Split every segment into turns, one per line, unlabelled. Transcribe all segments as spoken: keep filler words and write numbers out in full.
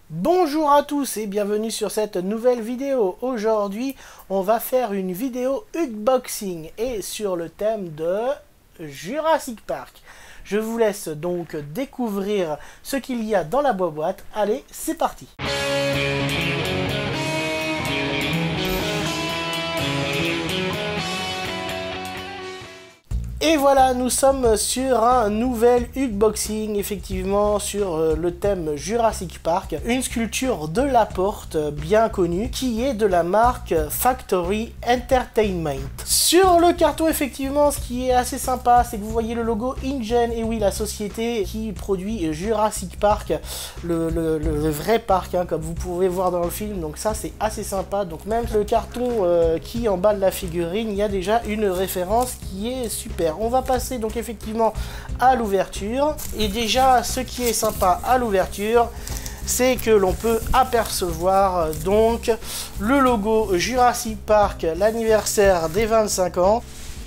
Bonjour à tous et bienvenue sur cette nouvelle vidéo. Aujourd'hui, on va faire une vidéo unboxing et sur le thème de Jurassic Park. Je vous laisse donc découvrir ce qu'il y a dans la boîte. Allez, c'est parti! Et voilà, nous sommes sur un nouvel unboxing, effectivement, sur euh, le thème Jurassic Park. Une sculpture de Laporte, euh, bien connue, qui est de la marque Factory Entertainment. Sur le carton, effectivement, ce qui est assez sympa, c'est que vous voyez le logo InGen, et oui, la société qui produit Jurassic Park, le, le, le vrai parc, hein, comme vous pouvez voir dans le film. Donc ça, c'est assez sympa. Donc même le carton euh, qui emballe la figurine, il y a déjà une référence qui est super. On va passer donc effectivement à l'ouverture. Et déjà, ce qui est sympa à l'ouverture, c'est que l'on peut apercevoir donc le logo Jurassic Park, l'anniversaire des vingt-cinq ans.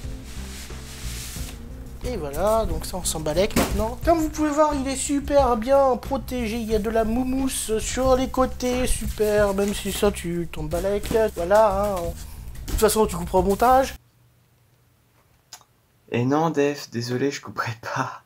Et voilà, donc ça on s'embalèque maintenant. Comme vous pouvez voir, il est super bien protégé. Il y a de la moumousse sur les côtés, super. Même si ça tu t'embalèques. Voilà, hein. De toute façon tu couperas au montage.
Et non, Def, désolé, je couperai pas.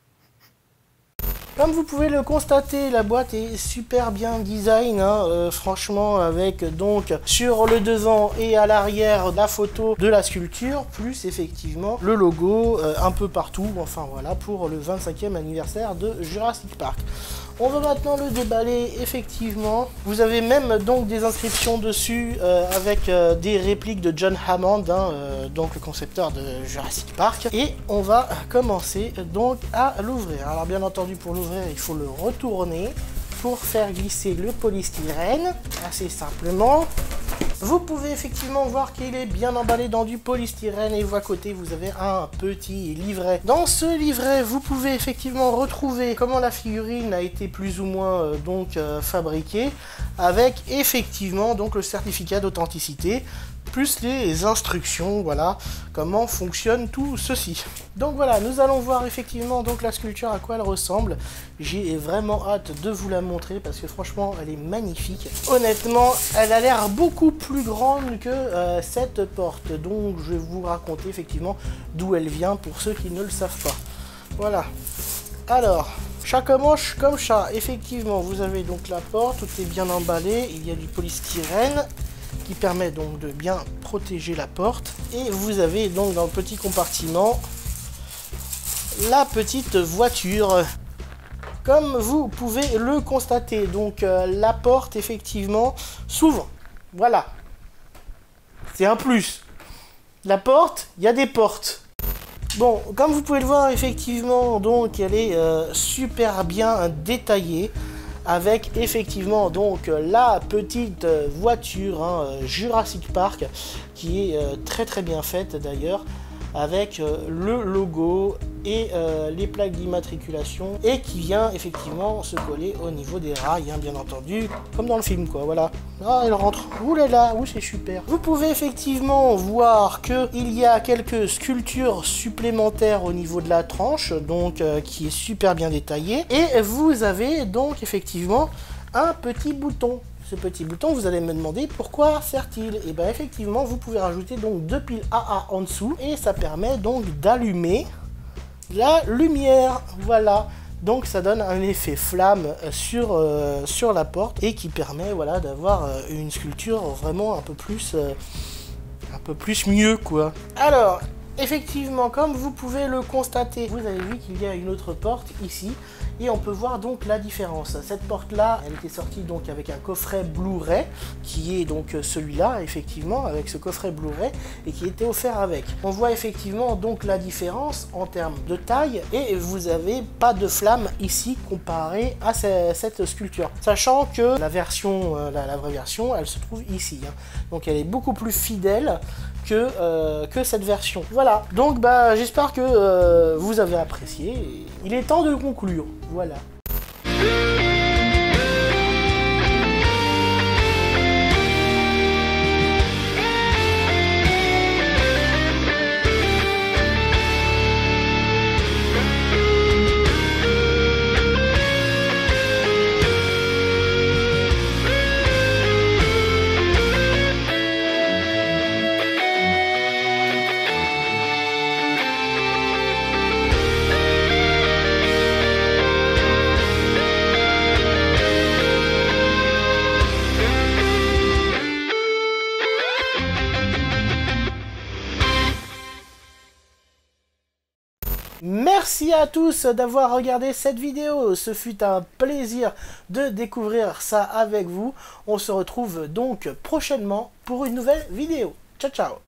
Comme vous pouvez le constater, la boîte est super bien design, hein, euh, franchement, avec donc sur le devant et à l'arrière la photo de la sculpture, plus effectivement le logo euh, un peu partout, enfin voilà, pour le vingt-cinquième anniversaire de Jurassic Park. On va maintenant le déballer, effectivement. Vous avez même donc des inscriptions dessus euh, avec euh, des répliques de John Hammond, hein, euh, donc le concepteur de Jurassic Park. Et on va commencer donc à l'ouvrir. Alors bien entendu, pour l'ouvrir, il faut le retourner pour faire glisser le polystyrène, assez simplement. Vous pouvez effectivement voir qu'il est bien emballé dans du polystyrène et à côté vous avez un petit livret. Dans ce livret, vous pouvez effectivement retrouver comment la figurine a été plus ou moins euh, donc euh, fabriquée, avec effectivement donc le certificat d'authenticité plus les instructions, voilà comment fonctionne tout ceci. Donc voilà, nous allons voir effectivement donc la sculpture, à quoi elle ressemble. J'ai vraiment hâte de vous la montrer parce que franchement elle est magnifique. Honnêtement, elle a l'air beaucoup plus grande que euh, cette porte, donc je vais vous raconter effectivement d'où elle vient pour ceux qui ne le savent pas. Voilà, alors chat comme manche comme chat, effectivement vous avez donc la porte, tout est bien emballé, il y a du polystyrène qui permet donc de bien protéger la porte, et vous avez donc dans le petit compartiment la petite voiture. Comme vous pouvez le constater, donc euh, la porte effectivement s'ouvre, voilà, c'est un plus. La porte, il y a des portes. Bon, comme vous pouvez le voir, effectivement, donc elle est euh, super bien détaillée, avec effectivement donc la petite voiture, hein, Jurassic Park, qui est euh, très très bien faite d'ailleurs, avec euh, le logo et euh, les plaques d'immatriculation, et qui vient effectivement se coller au niveau des rails, hein, bien entendu, comme dans le film quoi, voilà. Ah, elle rentre, ouh là là, oui c'est super. Vous pouvez effectivement voir que il y a quelques sculptures supplémentaires au niveau de la tranche, donc euh, qui est super bien détaillée, et vous avez donc effectivement un petit bouton. Ce petit bouton, vous allez me demander pourquoi sert-il? Et bien effectivement, vous pouvez rajouter donc deux piles A A en dessous, et ça permet donc d'allumer la lumière, voilà. Donc ça donne un effet flamme sur, euh, sur la porte, et qui permet voilà d'avoir euh, une sculpture vraiment un peu plus euh, un peu plus mieux quoi. Alors effectivement, comme vous pouvez le constater, vous avez vu qu'il y a une autre porte ici, et on peut voir donc la différence. Cette porte là, elle était sortie donc avec un coffret Blu-ray, qui est donc celui-là effectivement, avec ce coffret Blu-ray, et qui était offert avec. On voit effectivement donc la différence en termes de taille, et vous avez pas de flamme ici comparé à cette sculpture, sachant que la version, la, la vraie version, elle se trouve ici, hein. Donc elle est beaucoup plus fidèle que, euh, que cette version. Voilà, donc bah j'espère que euh, vous avez apprécié. Il est temps de conclure, voilà. Merci à tous d'avoir regardé cette vidéo. Ce fut un plaisir de découvrir ça avec vous. On se retrouve donc prochainement pour une nouvelle vidéo. Ciao, ciao.